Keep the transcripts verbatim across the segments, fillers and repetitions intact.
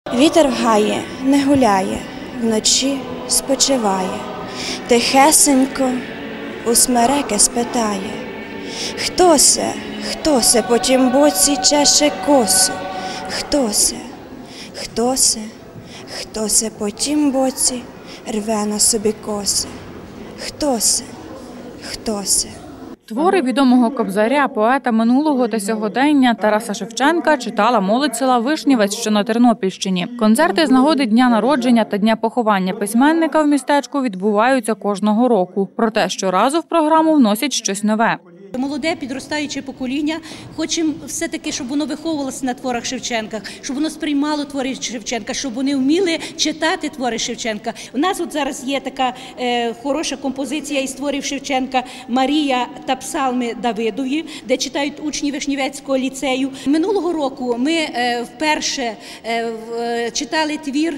Вітер в гаї не гуляє, вночі спочиває, тихесенько у смереки спитає. Хто се, хто се по тім боці чеше косу? Хто се, хто се, хто се по тім боці рве на собі коси? Хто се, хто се? Твори відомого кобзаря, поета минулого та сьогодення Тараса Шевченка читала молодь села Вишнівець, що на Тернопільщині. Концерти з нагоди дня народження та дня поховання письменника в містечку відбуваються кожного року. Проте щоразу в програму вносять щось нове. Молоде підростаюче покоління, хочемо все-таки, щоб воно виховувалося на творах Шевченка, щоб воно сприймало твори Шевченка, щоб вони вміли читати твори Шевченка. У нас от зараз є така е, хороша композиція із творів Шевченка «Марія та псалми Давидові», де читають учні Вишнівецького ліцею. Минулого року ми е, вперше е, в, читали твір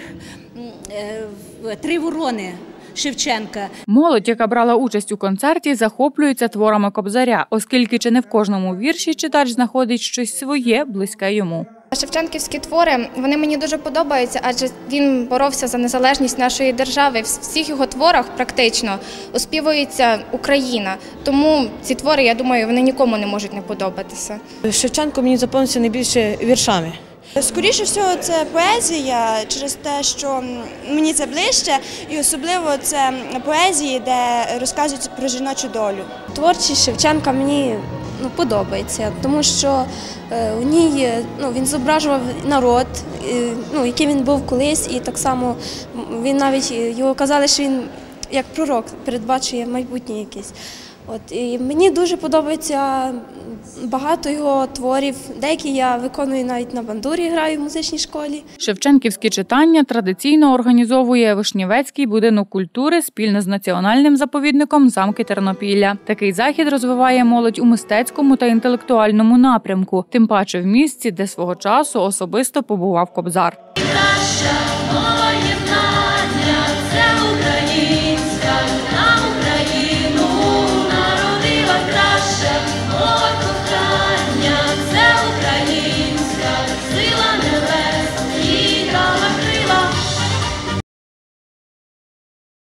е, «Три ворони» Шевченка. Молодь, яка брала участь у концерті, захоплюється творами кобзаря, оскільки чи не в кожному вірші читач знаходить щось своє, близьке йому. Шевченківські твори, вони мені дуже подобаються, адже він боровся за незалежність нашої держави. В всіх його творах практично оспівується Україна. Тому ці твори, я думаю, вони нікому не можуть не подобатися. Шевченко мені запам'ятався найбільше віршами. Скоріше всього, це поезія через те, що мені це ближче, і особливо це поезії, де розказують про жіночу долю. Творчість Шевченка мені ну, подобається, тому що е, у ній ну, він зображував народ, е, ну, який він був колись, і так само він навіть його казали, що він як пророк передбачує майбутнє якесь. От, і мені дуже подобається багато його творів. Деякі я виконую навіть на бандурі, граю в музичній школі. Шевченківські читання традиційно організовує Вишнівецький будинок культури спільно з національним заповідником «Замки Тернопілля». Такий захід розвиває молодь у мистецькому та інтелектуальному напрямку, тим паче в місці, де свого часу особисто побував кобзар.